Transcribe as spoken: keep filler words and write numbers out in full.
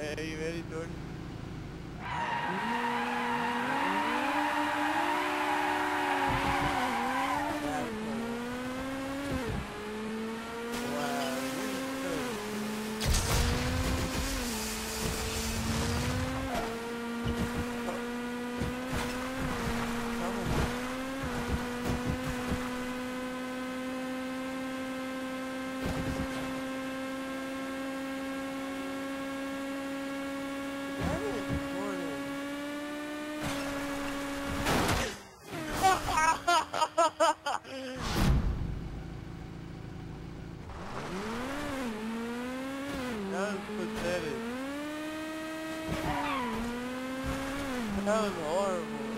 Are you ready, Jordan? That was pathetic. That was horrible.